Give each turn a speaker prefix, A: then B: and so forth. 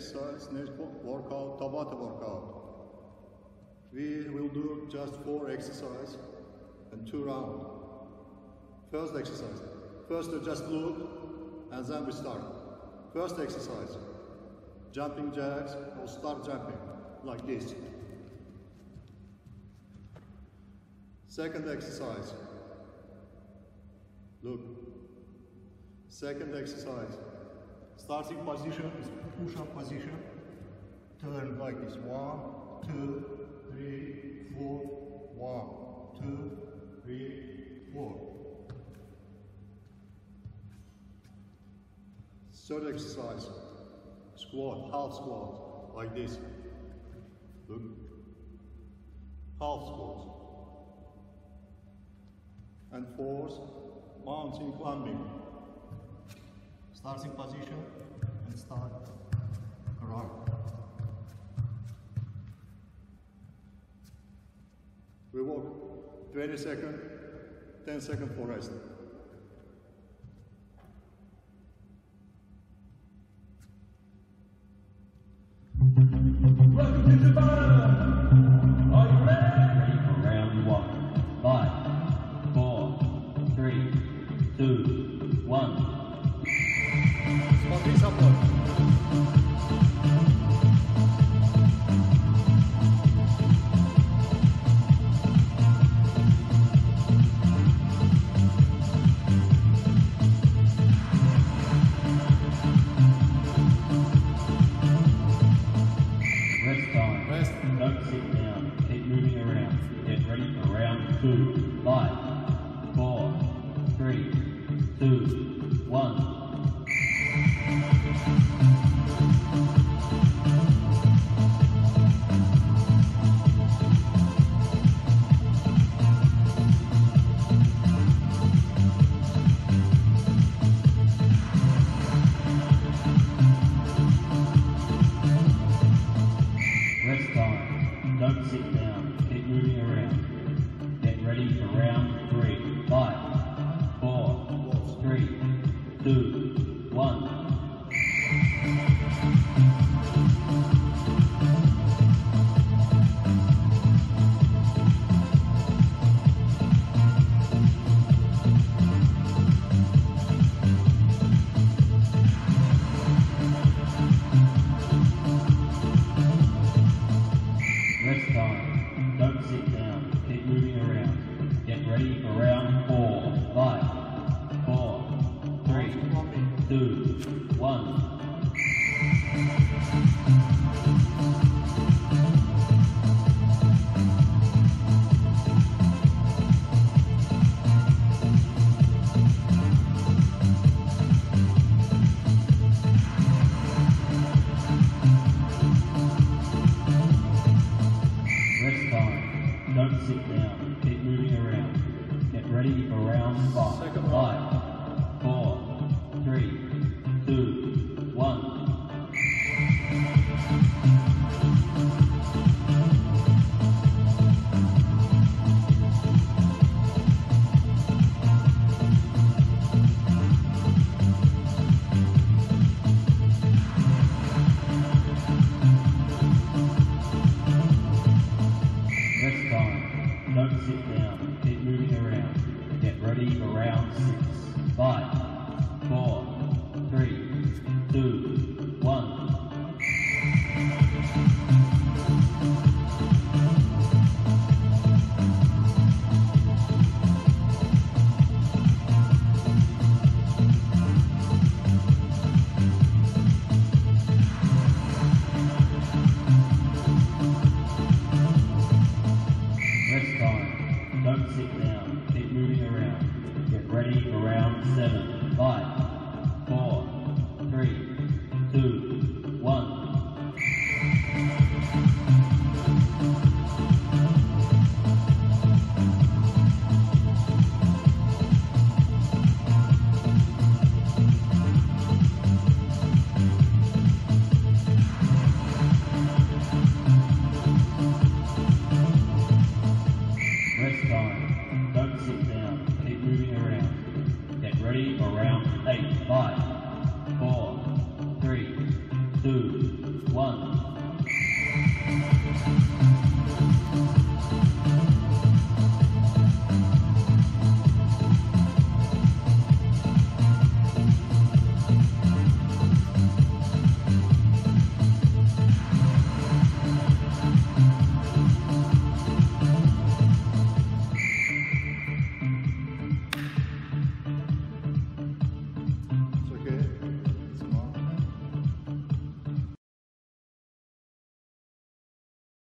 A: exercise, next workout, tabata workout. We will do just 4 exercises and 2 rounds. First exercise. First you just look and then we start. First exercise. Jumping jacks or start jumping like this. Second exercise. Look. Second exercise. Starting position is push-up position. Turn like this. 1, 2, 3, 4. 1, 2, 3, 4. Third exercise. Squat, half squat, like this. Look. Half squat. And fourth, mountain climbing. Starting position and start run. We walk 20 seconds, 10 seconds for rest.
B: Welcome to tabata. Are you ready? Ready for round 1. 5, 4, 3, 2, 1.
A: Смотри, support.
B: Rest time.
A: Rest.
B: Don't sit down. Keep moving around. Get ready for round 2. 5, 4, 3, 2, 1. Rest time. Don't sit down. Keep moving around. Get ready for round 3. 5, 4, 3, 2, 1. Rest time. Don't sit down. Keep moving around. Get ready for round 4. 5, 4, 3, 2, 1. Rest time. Don't sit down. Keep moving around. Get ready for round 5. 5, 4, 3, 2, 1. Rest time. Don't sit down. Keep moving around. Get ready for round 6. 5, 4, 3, 2, 1. Rest time. Don't sit down. Keep moving around. Get ready for round 7. 5, 4, 3, 2,